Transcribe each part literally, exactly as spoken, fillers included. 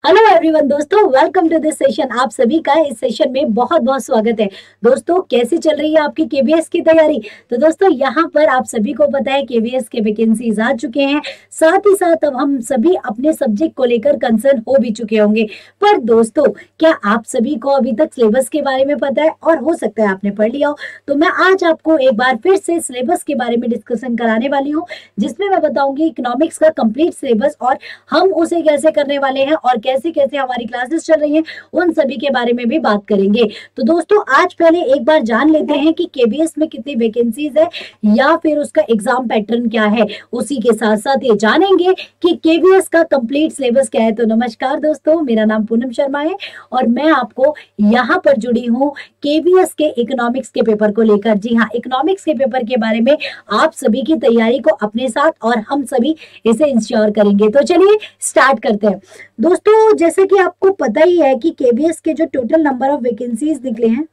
Hello everyone दोस्तों, welcome to this session. आप सभी का इस सेशन में बहुत बहुत स्वागत है। दोस्तों, कैसी चल रही है आपकी केवीएस की तैयारी? तो दोस्तों, यहाँ पर आप सभी को पता है केवीएस के वैकेंसीज आ चुके हैं। साथ ही साथ अब हम सभी अपने सब्जेक्ट को लेकर कंसर्न हो भी चुके होंगे। पर दोस्तों, क्या आप सभी को अभी तक सिलेबस के बारे में पता है? और हो सकता है आपने पढ़ लिया हो, तो मैं आज आपको एक बार फिर से सिलेबस के बारे में डिस्कशन कराने वाली हूँ, जिसमें मैं बताऊंगी इकोनॉमिक्स का कंप्लीट सिलेबस और हम उसे कैसे करने वाले हैं और कैसे कैसे हमारी क्लासेस चल रही हैं, उन सभी के बारे में भी बात करेंगे। तो दोस्तों, आज पहले एक बार जान लेते हैं कि केवीएस में कितनी वैकेंसीज है या फिर उसका एग्जाम पैटर्न क्या है। उसी के साथ साथ ये जानेंगे कि केवीएस का कंप्लीट सिलेबस क्या है। तो नमस्कार दोस्तों, मेरा नाम पूनम शर्मा है और मैं आपको यहाँ पर जुड़ी हूँ केवीएस के इकोनॉमिक्स के पेपर को लेकर। जी हाँ, इकोनॉमिक्स के पेपर के बारे में आप सभी की तैयारी को अपने साथ और हम सभी इसे इंश्योर करेंगे। तो चलिए स्टार्ट करते हैं। दोस्तों, जैसे कि आपको पता ही है कि केवीएस के जो टोटल नंबर ऑफ वैकेंसीज निकले हैं,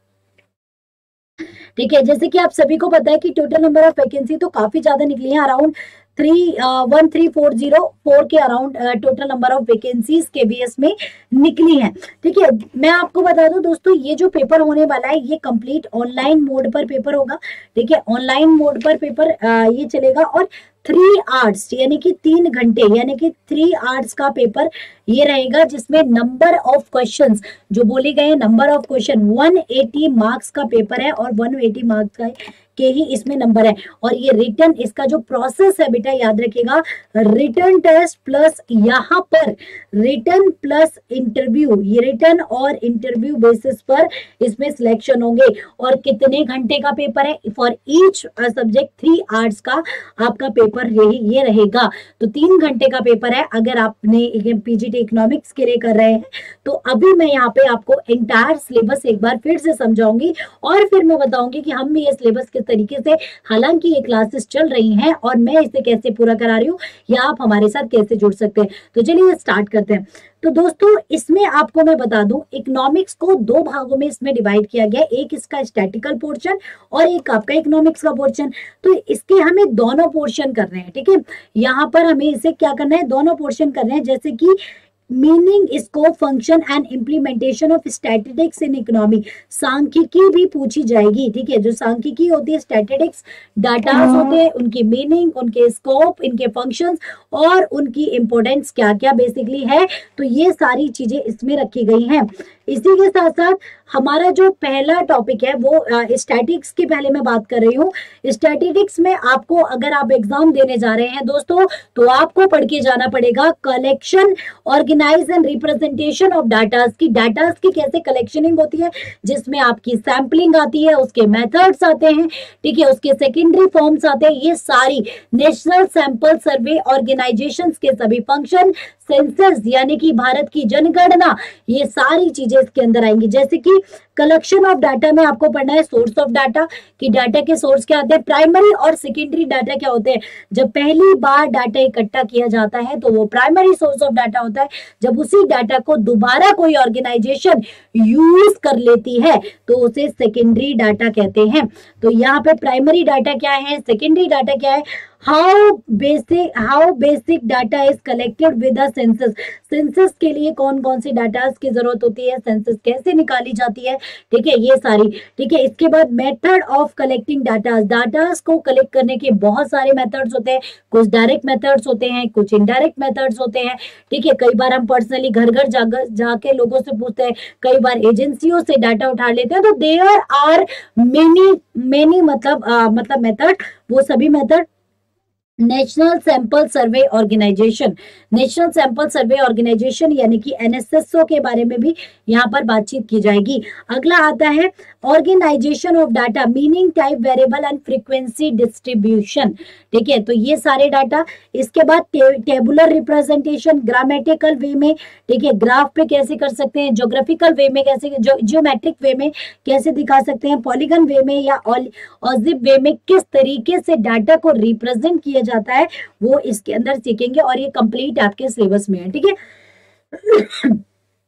ठीक है, जैसे कि आप सभी को पता है कि टोटल नंबर ऑफ वैकेंसी तो काफी ज्यादा निकली है। Around three one three four zero four के around total number of vacancies KVS में निकली हैं। ठीक है, मैं आपको बता दूं दोस्तों, ये जो पेपर होने वाला है ये कंप्लीट ऑनलाइन मोड पर पेपर होगा। ठीक है, ऑनलाइन मोड पर पेपर uh, ये चलेगा और थ्री आवर्स यानी कि तीन घंटे यानी कि थ्री आवर्स का पेपर ये रहेगा, जिसमें नंबर ऑफ क्वेश्चंस जो बोले गए number of question one eighty marks का पेपर है और वन एटी मार्क्स का के ही इसमें नंबर है। और ये रिटर्न, इसका जो प्रोसेस है बेटा याद रखिएगा, रिटर्न टेस्ट प्लस यहाँ पर रिटर्न प्लस इंटरव्यू, ये रिटर्न और इंटरव्यू बेसिस पर इसमें सिलेक्शन होंगे। और कितने घंटे का पेपर है? For each subject three hours का आपका पेपर यही ये रहेगा। तो तीन घंटे का पेपर है। अगर आपने पीजीटी इकोनॉमिक्स के लिए कर रहे हैं तो अभी मैं यहाँ पे आपको एंटायर सिलेबस एक बार फिर से समझाऊंगी और फिर मैं बताऊंगी कि हम भी ये सिलेबस किस तरीके से, हालांकि ये क्लासेस चल रही हैं और मैं इसे कैसे पूरा करा रही हूँ या आप हमारे साथ कैसे जुड़ सकते हैं। तो चलिए स्टार्ट करते हैं। तो दोस्तों, इसमें आपको मैं बता दूं, इकोनॉमिक्स को दो भागों में इसमें डिवाइड किया गया। एक इसका स्टैटिकल पोर्शन और एक आपका इकोनॉमिक्स का पोर्शन। तो इसके हमें दोनों पोर्शन करने हैं। ठीक है, यहाँ पर हमें इसे क्या करना है, दोनों पोर्शन करने हैं। जैसे कि meaning, scope, function and implementation of statistics in economy, सांख्यिकी भी पूछी जाएगी। ठीक है, जो सांख्यिकी होती है, स्टैटिस्टिक्स डाटा होते हैं, उनकी मीनिंग, उनके स्कोप, इनके फंक्शंस और उनकी इंपोर्टेंस क्या क्या बेसिकली है, तो ये सारी चीजें इसमें रखी गई हैं। इसी के साथ साथ हमारा जो पहला टॉपिक है वो स्टैटिक्स की पहले मैं बात कर रही हूँ। स्टैटिस्टिक्स में आपको, अगर आप एग्जाम देने जा रहे हैं दोस्तों, तो आपको पढ़ के जाना पड़ेगा collection, organise and representation of datas की, डाटास की कैसे कलेक्शनिंग होती है, जिसमें आपकी सैम्पलिंग आती है, उसके मेथड्स आते हैं, ठीक है, उसके सेकेंडरी फॉर्म्स आते हैं, ये सारी नेशनल सैंपल सर्वे ऑर्गेनाइजेशंस के सभी फंक्शन, सेंसस यानी कि भारत की जनगणना, ये सारी चीजें इसके अंदर आएंगी। जैसे कि कलेक्शन ऑफ डाटा में आपको पढ़ना है सोर्स ऑफ डाटा, कि डाटा के सोर्स क्या आते हैं, प्राइमरी और सेकेंडरी डाटा क्या होते हैं। जब पहली बार डाटा इकट्ठा किया जाता है तो वो प्राइमरी सोर्स ऑफ डाटा होता है। जब उसी डाटा को दोबारा कोई ऑर्गेनाइजेशन यूज कर लेती है तो उसे सेकेंडरी डाटा कहते हैं। तो यहाँ पे प्राइमरी डाटा क्या है, सेकेंडरी डाटा क्या है, how basic how basic data is collected with a census, census के लिए कौन कौन सी डाटा की जरूरत होती है, सेंसस कैसे निकाली जाती है, ठीक है, ये सारी। ठीक है, इसके बाद method of collecting data, data को कलेक्ट करने के बहुत सारे मेथड्स होते हैं, कुछ डायरेक्ट मेथड्स होते हैं, कुछ इनडायरेक्ट मेथड्स होते हैं। ठीक है, कई बार हम पर्सनली घर घर जाकर जाके लोगों से पूछते हैं, कई बार एजेंसियों से डाटा उठा लेते हैं। तो देयर आर मेनी मेनी मतलब आ, मतलब मेथड, वो सभी method national sample survey organisation, national sample survey organisation यानी कि एनएसएसओ के बारे में भी यहाँ पर बातचीत की जाएगी। अगला आता है organisation of data, meaning, type, variable and frequency distribution. ठीक है, तो ये सारे डाटा। इसके बाद टे, टेबुलर रिप्रेजेंटेशन, ग्रामेटिकल वे में, ठीक है, ग्राफ पे कैसे कर सकते हैं, ज्योग्राफिकल वे में कैसे, जियोमेट्रिक वे में कैसे दिखा सकते हैं, पॉलीगन वे में या ऑजिब वे में किस तरीके से डाटा को रिप्रेजेंट किया जाता है, वो इसके अंदर सीखेंगे और ये कंप्लीट आपके सिलेबस में है। ठीक है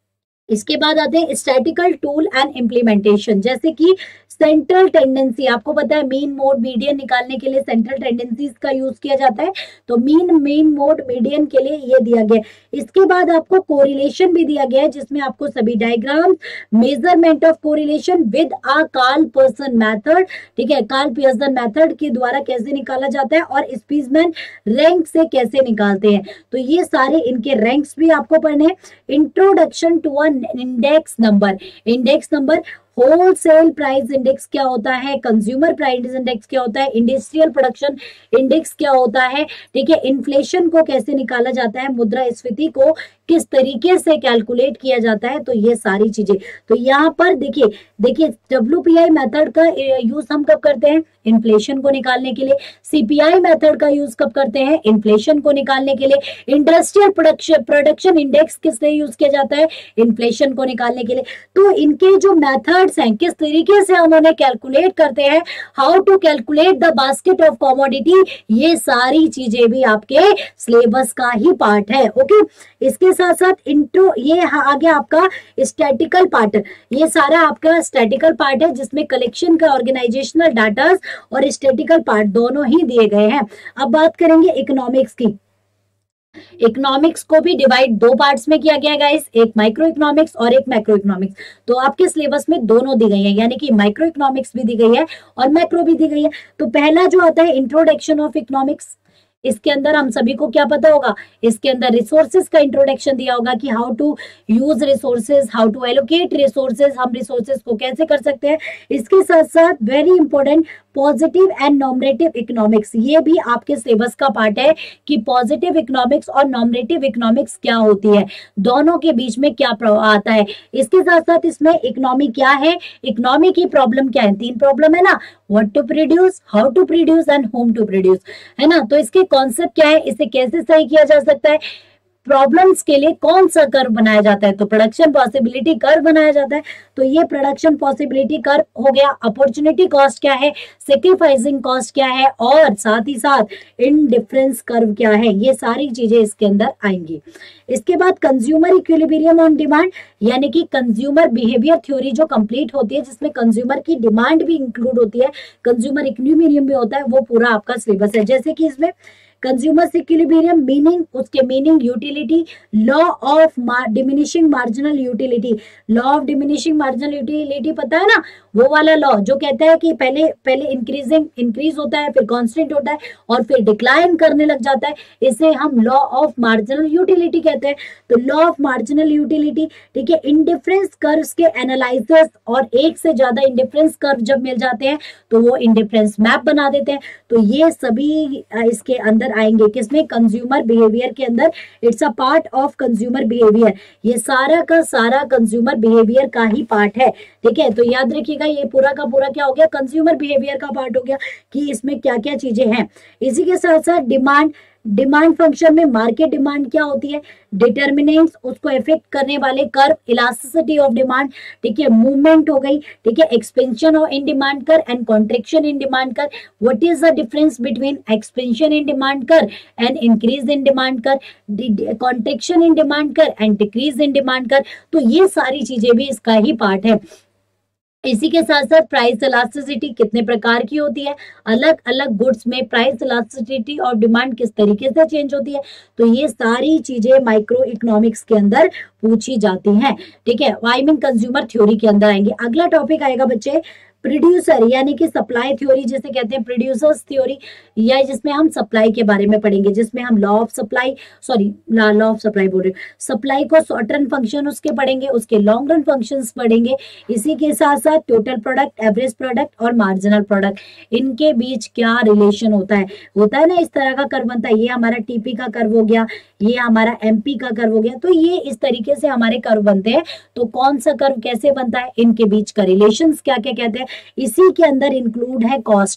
इसके बाद आते हैं स्टैटिकल टूल एंड इम्प्लीमेंटेशन, जैसे कि सेंट्रल टेंडेंसी। आपको पता है मीन मोड मीडियन निकालने के लिए सेंट्रल टेंडेंसीज का यूज किया जाता है, तो मीन मीन मोड मीडियन के लिए ये दिया गया है। इसके बाद आपको कोरिलेशन भी दिया गया है, जिसमें आपको सभी diagram, measurement of correlation with a Karl Pearson method, ठीक है, कार्ल पियर्सन मेथड के द्वारा कैसे निकाला जाता है, और स्पीसमैन रैंक से कैसे निकालते हैं। तो ये सारे इनके रैंक्स भी आपको पढ़ने हैं। Introduction to a index number, index number, wholesale price index क्या होता है, कंज्यूमर प्राइस इंडेक्स क्या होता है, इंडस्ट्रियल प्रोडक्शन इंडेक्स क्या होता है, ठीक है, इन्फ्लेशन को कैसे निकाला जाता है, मुद्रास्फीति को किस तरीके से कैलकुलेट किया जाता है। तो ये सारी चीजें, तो यहाँ पर देखिए देखिए डब्ल्यूपीआई मेथड का यूज हम कब करते हैं, इन्फ्लेशन को निकालने के लिए। सीपीआई मेथड का यूज कब करते हैं, इन्फ्लेशन को निकालने के लिए। इंडस्ट्रियल प्रोडक्शन प्रोडक्शन इंडेक्स किस लिए यूज किया जाता है, इन्फ्लेशन को निकालने के लिए। तो इनके जो मेथड्स हैं, किस तरीके से हम उन्हें कैलकुलेट करते हैं, how to calculate the basket of commodity, ये सारी चीजें भी आपके सिलेबस का ही पार्ट है। ओके, इसके साथ साथ इंट्रो, ये आ गया आपका स्टैटिकल पार्ट। ये सारा आपका स्टैटिकल पार्ट है, जिसमें कलेक्शन का ऑर्गेनाइजेशनल डाटा और स्टैटिकल पार्ट दोनों ही दिए गए हैं। अब बात करेंगे इकोनॉमिक्स की। इकोनॉमिक्स को भी डिवाइड दो पार्ट्स में किया गया है गाइस, एक माइक्रो इकोनॉमिक्स और एक मैक्रो इकोनॉमिक्स। तो आपके सिलेबस में दोनों दी गई है, यानी कि माइक्रो इकोनॉमिक्स भी दी गई है और मैक्रो भी दी गई है। तो पहला जो आता है इंट्रोडक्शन ऑफ इकोनॉमिक्स, इसके अंदर हम सभी को क्या पता होगा, इसके अंदर रिसोर्सेज का इंट्रोडक्शन दिया होगा कि how to use resources, how to allocate resources, हम रिसोर्सेज को कैसे कर सकते हैं। इसके साथ साथ very important positive and nominative economics, ये भी आपके सिलेबस का पार्ट है कि पॉजिटिव इकोनॉमिक्स और नॉमिनेटिव इकोनॉमिक्स क्या होती है, दोनों के बीच में क्या प्रभाव आता है। इसके साथ साथ इसमें इकोनॉमी क्या है, इकोनॉमी की प्रॉब्लम क्या है, तीन प्रॉब्लम है ना, what to produce, how to produce and whom to produce, है ना। तो इसके कॉन्सेप्ट क्या है, इसे कैसे सही किया जा सकता है, प्रॉब्लम्स के लिए कौन सा कर्व बनाया जाता है, तो प्रोडक्शन पॉसिबिलिटी कर्व बनाया जाता है। तो ये प्रोडक्शन पॉसिबिलिटी कर्व हो गया। अपॉर्चुनिटी कॉस्ट क्या है, सेक्रीफाइसिंग कॉस्ट क्या है, और साथ ही साथ इनडिफरेंस कर्व क्या है, ये सारी चीजें इसके अंदर आएंगी। इसके बाद कंज्यूमर इक्विलिब्रियम ऑन डिमांड, यानी कि कंज्यूमर बिहेवियर थ्योरी जो कंप्लीट होती है, जिसमें कंज्यूमर की डिमांड भी इंक्लूड होती है, कंज्यूमर इक्विलिब्रियम भी होता है, वो पूरा आपका सिलेबस है। जैसे कि इसमें कंज्यूमर इक्विलिब्रियम मीनिंग, उसके meaning, utility, law of diminishing marginal utility. Law of diminishing marginal utility पता है ना, वो वाला लॉ जो कहता है कि पहले पहले इंक्रीजिंग इंक्रीज होता है, फिर कांस्टेंट होता है और फिर डिक्लाइन करने लग जाता है, इसे हम लॉ ऑफ मार्जिनल यूटिलिटी कहते हैं। तो लॉ ऑफ मार्जिनल यूटिलिटी, ठीक है, इंडिफरेंस कर्व्स के एनालिसिस, और एक से ज्यादा इंडिफरेंस कर्व जब मिल जाते हैं तो वो इंडिफरेंस मैप बना देते हैं। तो ये सभी इसके अंदर आएंगे, किसमें, कंज्यूमर बिहेवियर के अंदर। It's a part of consumer behaviour, ये सारा का सारा कंज्यूमर बिहेवियर का ही पार्ट है, ठीक है। तो याद रखिएगा ये पूरा का पूरा क्या हो गया, कंज्यूमर बिहेवियर का पार्ट हो गया कि इसमें क्या क्या चीजें हैं। इसी के साथ साथ डिमांड, डिमांड फंक्शन में मार्केट डिमांड क्या होती है, डिटर्मिनेंट्स, उसको इफेक्ट करने वाले कर्व, इलास्टिसिटी ऑफ डिमांड, ठीक है, मूवमेंट हो गई, ठीक है, एक्सपेंशन और in demand curve and contraction in demand curve. What is the difference between expansion in demand curve and increase in demand curve, contraction in demand curve and decrease in demand curve. तो ये सारी चीजें भी इसका ही part है। इसी के साथ साथ प्राइस इलास्टिसिटी कितने प्रकार की होती है, अलग अलग गुड्स में प्राइस इलास्टिसिटी और डिमांड किस तरीके से चेंज होती है। तो ये सारी चीजें माइक्रो इकोनॉमिक्स के अंदर पूछी जाती हैं, ठीक है, आई मीन कंज्यूमर थ्योरी के अंदर आएंगे। अगला टॉपिक आएगा बच्चे प्रोड्यूसर, यानी कि सप्लाई थ्योरी जिसे कहते हैं, प्रोड्यूसर्स थ्योरी, या जिसमें हम सप्लाई के बारे में पढ़ेंगे, जिसमें हम law of supply, sorry law of supply बोल रहे हैं, सप्लाई को शॉर्ट रन फंक्शन उसके पढ़ेंगे, उसके लॉन्ग रन फंक्शंस पढ़ेंगे। इसी के साथ साथ टोटल प्रोडक्ट, एवरेज प्रोडक्ट और मार्जिनल प्रोडक्ट, इनके बीच क्या रिलेशन होता है, होता है ना इस तरह का कर्व बनता है, ये हमारा टीपी का कर्व हो गया, ये हमारा एमपी का कर्व हो गया। तो ये इस तरीके से हमारे कर्व बनते हैं। तो कौन सा कर्व कैसे बनता है, इनके बीच का रिलेशंस क्या क्या कहते हैं। इसी के अंदर इंक्लूड है कॉस्ट,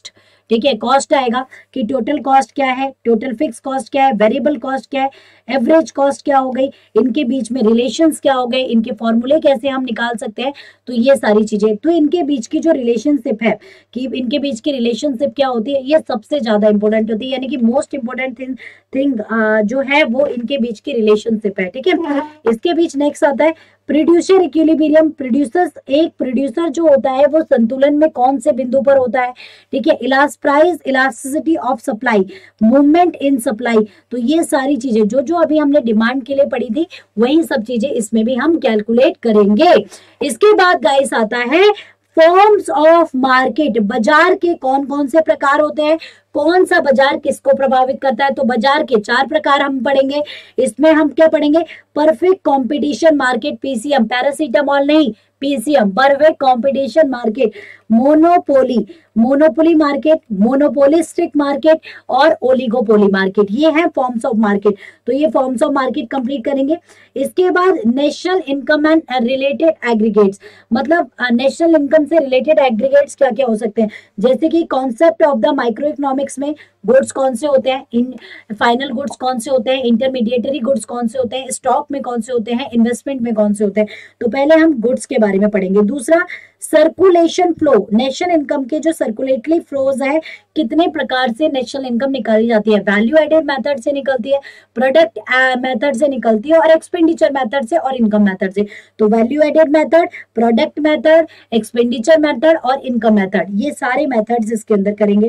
ठीक है। कॉस्ट आएगा कि टोटल कॉस्ट क्या है, टोटल फिक्स कॉस्ट क्या है, वेरिएबल कॉस्ट क्या है, एवरेज कॉस्ट क्या हो गई, इनके बीच में रिलेशंस क्या हो गए, इनके फॉर्मूले कैसे हम निकाल सकते हैं। तो ये सारी चीजें, तो इनके बीच की जो रिलेशनशिप है कि इनके बीच की रिलेशनशिप क्या होती है, ये सबसे ज्यादा इंपॉर्टेंट होती है, यानी कि मोस्ट इंपॉर्टेंट थिंग थिंग जो है वो इनके बीच की रिलेशनशिप है। ठीक है। इसके बीच नेक्स्ट आता है प्रोड्यूसर इक्विलिब्रियम। प्रोड्यूसर, एक प्रोड्यूसर जो होता है वो संतुलन में कौन से बिंदु पर होता है। ठीक है। Elas price, elasticity of supply, movement in supply. तो ये सारी चीजें जो जो अभी हमने डिमांड के लिए पढ़ी थी वही सब चीजें इसमें भी हम कैलकुलेट करेंगे। इसके बाद गाइस आता है फॉर्म्स ऑफ मार्केट। बाजार के कौन कौन से प्रकार होते हैं, कौन सा बाजार किसको प्रभावित करता है। तो बाजार के चार प्रकार हम पढ़ेंगे। इसमें हम क्या पढ़ेंगे, perfect competition market, PCM, paracetamol नहीं, PCM, perfect competition market, monopoly, monopoly market, monopolistic market और ओलिगोपोली मार्केट। ये है फॉर्म्स ऑफ मार्केट। तो ये फॉर्म्स ऑफ मार्केट कंप्लीट करेंगे। इसके बाद national income and related aggregates, मतलब नेशनल इनकम से रिलेटेड एग्रीगेट्स क्या क्या हो सकते हैं, जैसे कि concept of the microeconomics में गुड्स कौन से होते हैं, इन फाइनल गुड्स कौन से होते हैं, इंटरमीडिएटरी गुड्स कौन से होते हैं, स्टॉक में कौन से होते हैं, इन्वेस्टमेंट में कौन से होते हैं। तो पहले हम गुड्स के बारे में पढ़ेंगे। दूसरा सर्कुलेशन फ्लो, नेशनल इनकम के जो सर्कुलेटरी फ्लोज है, कितने प्रकार से नेशनल इनकम निकाली जाती है, वैल्यू एडेड मेथड से निकलती है, प्रोडक्ट मेथड से निकलती है और एक्सपेंडिचर मेथड से और इनकम मेथड से। तो value added method, product method, expenditure method और इनकम मेथड, ये सारे मेथड्स इसके अंदर करेंगे।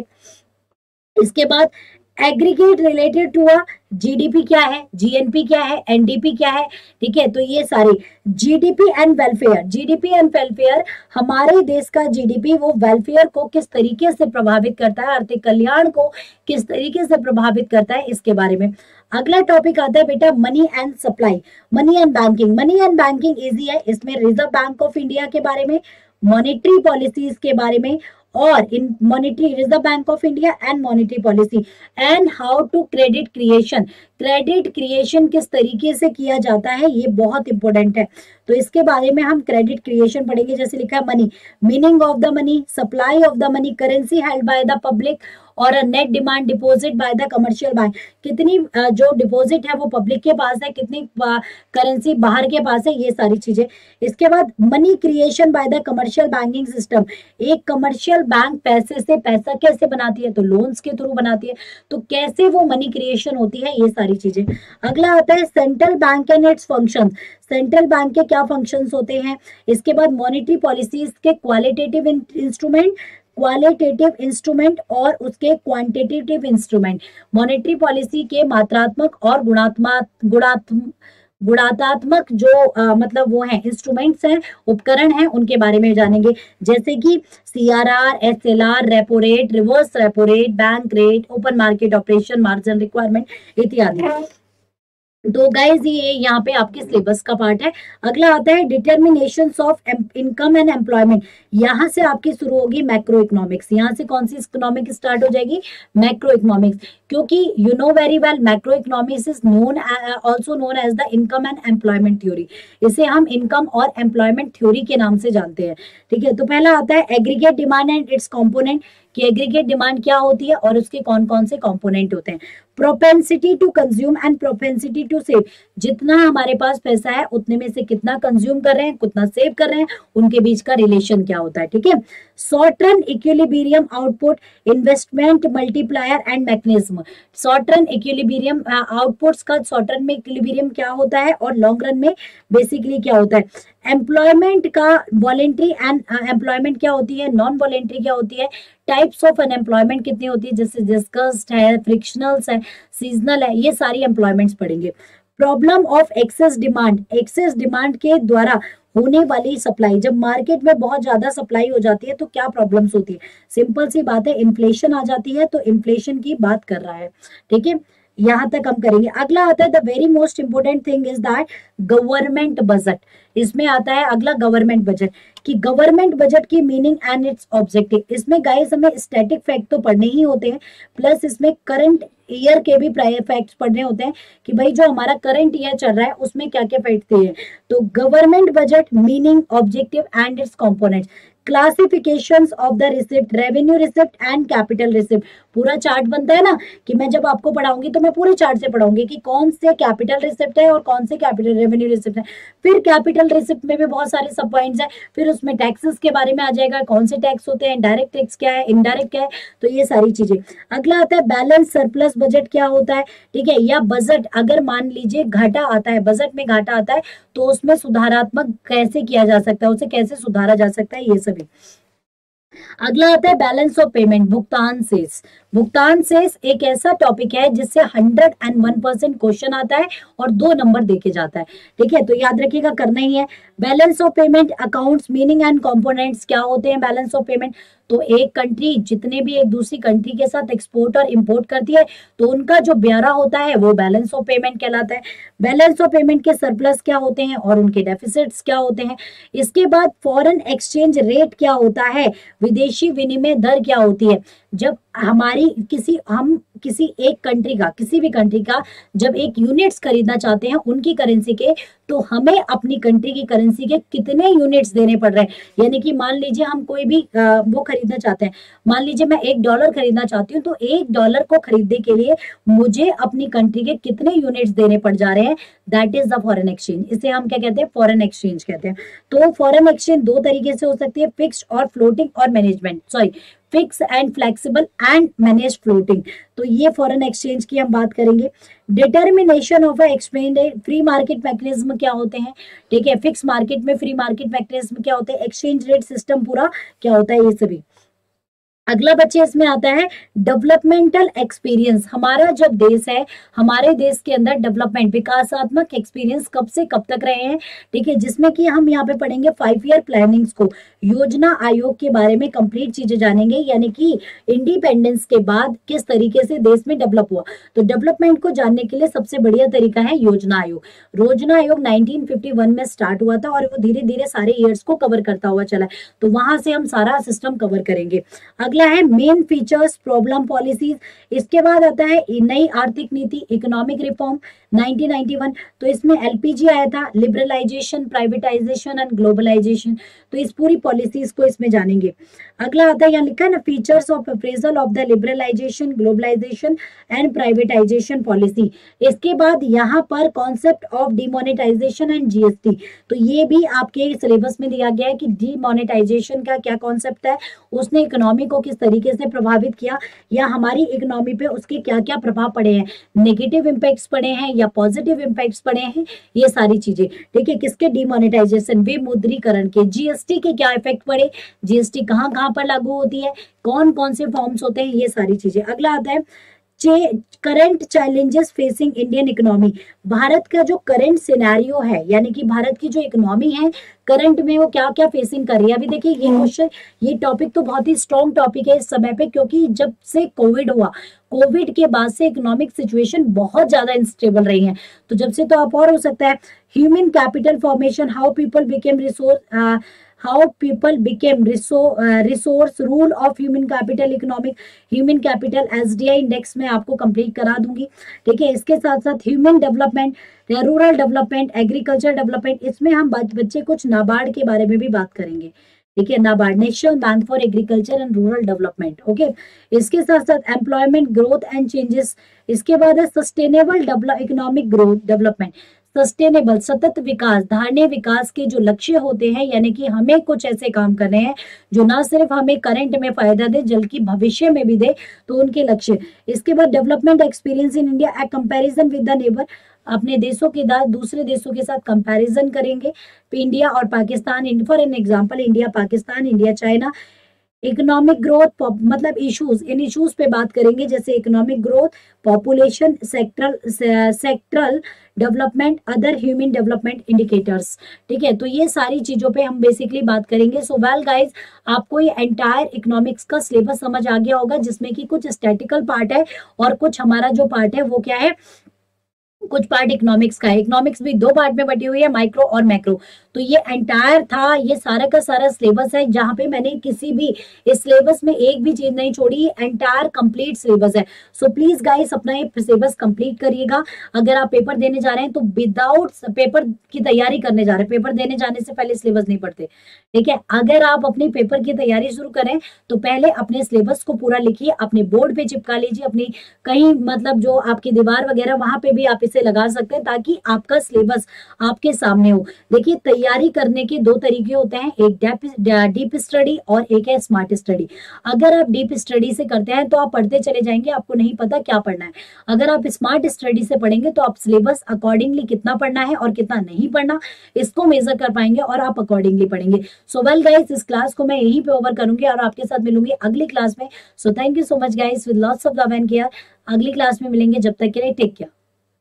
इसके बाद aggregate related to a GDP क्या है, जीएनपी क्या है, एनडीपी क्या है। ठीक है। तो ये सारे GDP and welfare, GDP and welfare, हमारे देश का जीडीपी वो वेलफेयर को किस तरीके से प्रभावित करता है, आर्थिक कल्याण को किस तरीके से प्रभावित करता है, इसके बारे में। अगला टॉपिक आता है बेटा money and supply, money and banking. Money and banking easy है, इसमें रिजर्व बैंक ऑफ इंडिया के बारे में, मॉनेटरी पॉलिसीज के बारे में और इन monetary, reserve bank of India and monetary policy and how to credit creation, credit creation किस तरीके से किया जाता है, ये बहुत इंपॉर्टेंट है। तो इसके बारे में हम क्रेडिट क्रिएशन पढ़ेंगे। जैसे लिखा है money, meaning of the money, supply of the money, currency held by the public और net demand deposit by the commercial bank. कितनी जो डिपॉजिट है वो पब्लिक के पास है, कितनी करेंसी बाहर के पास है, ये सारी चीजें। इसके बाद money creation by the commercial banking system, एक कमर्शियल बैंक पैसे से पैसा कैसे बनाती है, तो लोन्स के थ्रू बनाती है, तो कैसे वो मनी क्रिएशन होती है, ये सारी चीजें। अगला आता है central bank and its function, central bank के क्या फंक्शंस होते हैं। इसके बाद मॉनेटरी पॉलिसीज के क्वालिटेटिव इंस्ट्रूमेंट, क्वालिटेटिव इंस्ट्रूमेंट और उसके क्वांटिटेटिव इंस्ट्रूमेंट, मॉनेटरी पॉलिसी के मात्रात्मक और गुणात्मक गुणात्मक गुणात्मक जो आ, मतलब वो हैं इंस्ट्रूमेंट्स हैं, उपकरण हैं, उनके बारे में जानेंगे। जैसे कि CRR, SLR, repo rate, reverse repo rate, bank rate, open market operation, margin requirement इत्यादि। तो गाइज ये यहाँ पे आपके सिलेबस का पार्ट है। अगला आता है determinations of income and employment. यहाँ से आपकी शुरू होगी मैक्रो इकोनॉमिक्स। यहाँ से कौन सी इकोनॉमिक स्टार्ट हो जाएगी, मैक्रो इकोनॉमिक्स, क्योंकि you know very well macro economics is known also known as the income and employment theory. इसे हम इनकम और एम्प्लॉयमेंट थ्योरी के नाम से जानते हैं। ठीक है। तो पहला आता है aggregate demand and its component, कि एग्रीगेट डिमांड क्या होती है और उसके कौन कौन से कंपोनेंट होते हैं। Propensity to consume and propensity to save, जितना हमारे पास पैसा है उतने में से कितना कंज्यूम कर रहे हैं, कितना सेव कर रहे हैं, उनके बीच का रिलेशन क्या होता है। ठीक है। Short run equilibrium output, investment multiplier and mechanism. Short run equilibrium outputs का शॉर्ट रन में इक्विलिब्रियम क्या होता है और लॉन्ग रन में बेसिकली क्या होता है। एम्प्लॉयमेंट का वॉलेंट्री एंड एम्प्लॉयमेंट क्या होती है, नॉन वॉलेंट्री क्या होती है, टाइप्स ऑफ अनएम्प्लॉयमेंट कितनी होती है, जैसे डिस्कस्ड है, फ्रिक्शनल्स है, सीजनल है, ये सारी एम्प्लॉयमेंट्स पढ़ेंगे। Problem of excess demand, excess demand के द्वारा होने वाली सप्लाई, जब मार्केट में बहुत ज्यादा सप्लाई हो जाती है तो क्या प्रॉब्लम्स होती है। सिंपल सी बात है, इन्फ्लेशन आ जाती है, तो इन्फ्लेशन की बात कर रहा है। ठीक है। यहां तक हम करेंगे। अगला आता है the very most important thing is that government budget. इसमें आता है अगला गवर्नमेंट बजट, कि गवर्नमेंट बजट की मीनिंग एंड इट्स ऑब्जेक्टिव। इसमें गाइस हमें स्टैटिक फैक्ट तो पढ़ने ही होते हैं, प्लस इसमें करंट ईयर के भी फैक्ट्स पढ़ने होते हैं कि भाई जो हमारा करंट ईयर चल रहा है उसमें क्या क्या फैक्ट थे। तो government budget meaning objective and its components, classifications of the receipt, revenue receipt and capital receipt. पूरा चार्ट बनता है ना कि मैं जब आपको पढ़ाऊंगी तो मैं पूरे चार्ट से पढ़ाऊंगी कि कौन से कैपिटल रिसिप्ट है और कौन से कैपिटल रेवेन्यू रिसिप्ट है। फिर कैपिटल रिसिप्ट में भी बहुत सारे सब पॉइंट्स है, फिर उसमें टैक्सेस के बारे में आ जाएगा, कौन से टैक्स होते हैं, डायरेक्ट टैक्स क्या है, इनडायरेक्ट क्या है, तो ये सारी चीजें। अगला आता है बैलेंस सरप्लस बजट क्या होता है, ठीक है, या बजट अगर मान लीजिए घाटा आता है, बजट में घाटा आता है तो उसमें सुधारात्मक कैसे किया जा सकता है, उसे कैसे सुधारा जा सकता है, ये सभी। अगला आता है बैलेंस ऑफ पेमेंट, भुगतान शेष। भुगतान शेष एक ऐसा टॉपिक है जिससे hundred and one percent question आता है और दो नंबर देके जाता है, ठीक है, तो याद रखिएगा, करना ही है। Balance of payment accounts meaning and components क्या होते हैं बैलेंस ऑफ पेमेंट, तो एक कंट्री जितने भी एक दूसरी कंट्री के साथ एक्सपोर्ट और इंपोर्ट करती है तो उनका जो ब्यौरा होता है वो बैलेंस ऑफ पेमेंट कहलाता है। बैलेंस ऑफ पेमेंट के सरप्लस क्या होते हैं और उनके डेफिसिट्स क्या होते हैं। इसके बाद फॉरेन एक्सचेंज रेट क्या होता है, विदेशी विनिमय दर क्या होती है। जब हमारी किसी हम किसी एक कंट्री का किसी भी कंट्री का जब एक यूनिट्स खरीदना चाहते हैं उनकी करेंसी के, तो हमें अपनी कंट्री की करेंसी के कितने यूनिट्स देने पड़ रहे हैं। यानी कि मान लीजिए हम कोई भी आ, वो खरीदना चाहते हैं, मान लीजिए मैं एक डॉलर खरीदना चाहती हूँ, तो एक डॉलर को खरीदने के लिए मुझे अपनी कंट्री के कितने यूनिट्स देने पड़ जा रहे हैं, that is the foreign exchange. इसे हम क्या कहते हैं, फॉरेन एक्सचेंज कहते हैं। तो फॉरेन एक्सचेंज दो तरीके से हो सकती है, फिक्स्ड और फ्लोटिंग और management sorry fix and flexible and manage floating. तो ये फॉरेन एक्सचेंज की हम बात करेंगे। Determination of exchange, free market mechanism क्या होते हैं, ठीक है, फिक्स मार्केट में फ्री मार्केट मैकेनिज्म क्या होते हैं, एक्सचेंज रेट सिस्टम पूरा क्या होता है, ये सभी। अगला बच्चे इसमें आता है डेवलपमेंटल एक्सपीरियंस। हमारा जब देश है, हमारे देश के अंदर डेवलपमेंट विकासात्मक एक्सपीरियंस कब से कब तक रहे हैं, ठीक है, जिसमें कि हम यहाँ पे पढ़ेंगे फाइव ईयर प्लानिंग्स को, योजना आयोग के बारे में कंप्लीट चीजें जानेंगे, यानी कि इंडिपेंडेंस के बाद किस तरीके से देश में डेवलप हुआ। तो डेवलपमेंट को जानने के लिए सबसे बढ़िया तरीका है योजना आयोग। योजना आयोग नाइनटीन फिफ्टी वन में स्टार्ट हुआ था और वो धीरे धीरे सारे ईयर्स को कवर करता हुआ चला है, तो वहां से हम सारा सिस्टम कवर करेंगे। अगला है मेन फीचर्स प्रॉब्लम पॉलिसीज। इसके बाद आता है नई आर्थिक नीति economic reform nineteen ninety one. तो इसमें एलपीजी आया था, लिबरलाइजेशन, प्राइवेटाइजेशन एंड ग्लोबलाइजेशन। तो इस पूरी पॉलिसीज को इसमें जानेंगे। अगला आता है, यहाँ लिखा है ना, features of appraisal of the liberalisation, globalisation and privatisation policy. इसके बाद यहाँ पर concept of demonetisation and GST. तो ये भी आपके सिलेबस में दिया गया है कि डिमोनेटाइजेशन का क्या कॉन्सेप्ट है, उसने इकोनॉमी को किस तरीके से प्रभावित किया, या हमारी इकोनॉमी पे उसके क्या क्या प्रभाव पड़े हैं, नेगेटिव इम्पैक्ट्स पड़े हैं या पॉजिटिव इम्पैक्ट्स पड़े हैं, ये सारी चीजें, ठीक है। किसके डिमोनेटाइजेशन, विमुद्रीकरण के, जीएसटी के क्या इफेक्ट पड़े, जीएसटी कहाँ कहाँ पर लागू होती है, कौन कौन से फॉर्म्स होते हैं, ये सारी चीजें। अगला आता है current challenges facing Indian economy. Bharat का जो करंट सिनेरियो है, यानी कि भारत की जो इकोनॉमी है करंट में वो क्या क्या फेसिंग कर रही है। अभी देखिए ये क्वेश्चन, ये टॉपिक तो बहुत ही स्ट्रॉन्ग टॉपिक है इस समय पे, क्योंकि जब से कोविड हुआ, कोविड के बाद से इकोनॉमिक सिचुएशन बहुत ज्यादा अनस्टेबल रही है। तो जब से तो आप और हो सकता है human capital formation, how people became resource, how people became resource, rule of human capital, economic human capital SDI index में आपको कंप्लीट करा दूंगी, ठीक है। इसके साथ साथ human development, rural development, agriculture development, इसमें हम बच्चे कुछ नाबार्ड के बारे में भी बात करेंगे, ठीक है, NABARD, national bank for agriculture and rural development, okay. इसके साथ साथ एम्प्लॉयमेंट ग्रोथ एंड चेंजेस। इसके बाद है sustainable economic growth development, sustainable सतत विकास, धारणीय विकास के जो लक्ष्य होते हैं, यानी कि हमें कुछ ऐसे काम करने हैं जो ना सिर्फ हमें करंट में फायदा दे बल्कि भविष्य में भी दे, तो उनके लक्ष्य। इसके बाद development experience in India a comparison with the neighbour, अपने देशों के साथ दूसरे देशों के साथ कंपैरिजन करेंगे, इंडिया और Pakistan, for an example India Pakistan, India China. Economic growth मतलब इश्यूज, इन इश्यूज पे बात करेंगे, जैसे economic growth, population, sectoral sectoral development, other human development indicators, ठीक है। तो ये सारी चीजों पे हम बेसिकली बात करेंगे। सो वेल गाइज, आपको ये एंटायर इकोनॉमिक्स का सिलेबस समझ आ गया होगा, जिसमें कि कुछ स्टैटिकल पार्ट है और कुछ हमारा जो पार्ट है वो क्या है, कुछ पार्ट इकोनॉमिक्स का है। इकोनॉमिक्स भी दो पार्ट में बटी हुई है, माइक्रो और मैक्रो। तो ये एंटायर था, ये सारा का सारा सिलेबस है, जहां पे मैंने किसी भी इस सिलेबस में एक भी चीज नहीं छोड़ी। एंटायर कंप्लीट सिलेबस है। सो प्लीज गाइस अपना ये सिलेबस कंप्लीट करिएगा। अगर आप पेपर देने जा रहे हैं तो विदाउट पेपर की तैयारी करने जा रहे हैं, पेपर देने जाने से पहले सिलेबस नहीं पढ़ते, ठीक है। अगर आप अपनी पेपर की तैयारी शुरू करें तो पहले अपने सिलेबस को पूरा लिखिए, अपने बोर्ड पे चिपका लीजिए, अपनी कहीं मतलब जो आपकी दीवार वगैरह वहां पे भी आप इसे लगा सकते हैं, ताकि आपका सिलेबस आपके सामने हो। देखिए तैयारी करने के दो तरीके होते हैं, एक डीप स्टडी और एक है स्मार्ट स्टडी। अगर आप डीप स्टडी से करते हैं तो आप पढ़ते चले जाएंगे, आपको नहीं पता क्या पढ़ना है। अगर आप स्मार्ट स्टडी से पढ़ेंगे तो आप सिलेबस अकॉर्डिंगली कितना पढ़ना है और कितना नहीं पढ़ना इसको मेजर कर पाएंगे और आप अकॉर्डिंगली पढ़ेंगे। सो वेल गाइस, इस क्लास को मैं यहीं पे ओवर करूंगी और आपके साथ मिलूंगी अगली क्लास में। So thank you so much guys, with lots of love and care. अगली क्लास में मिलेंगे, जब तक के लिए टेक केयर।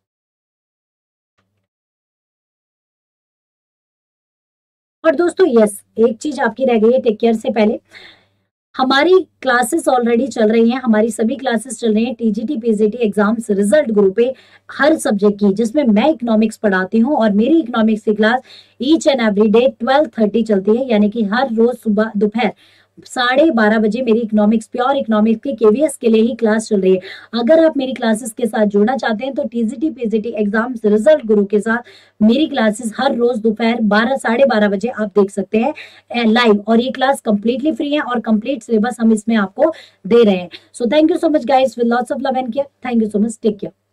और दोस्तों यस, एक चीज आपकी रह गई है टेक केयर से पहले, हमारी क्लासेस ऑलरेडी चल रही हैं, हमारी सभी क्लासेस चल रही हैं TGT PGT exams result group पे हर सब्जेक्ट की, जिसमें मैं इकोनॉमिक्स पढ़ाती हूँ और मेरी इकोनॉमिक्स की class each and every day twelve thirty चलती है, यानी कि हर रोज सुबह दोपहर साढ़े बारह बजे मेरी इकोनॉमिक्स, प्योर इकोनॉमिक्स के केवीएस के लिए ही क्लास चल रही है। अगर आप मेरी क्लासेस के साथ जुड़ना चाहते हैं तो टीजीटी पीजीटी एग्जाम्स रिजल्ट गुरु के साथ मेरी क्लासेस हर रोज दोपहर बारह साढ़े बारह बजे आप देख सकते हैं लाइव, और ये क्लास कंप्लीटली फ्री है और कंप्लीट सिलेबस हम इसमें आपको दे रहे हैं। So thank you so much guys, with lots of love and care. Thank you so much, take care.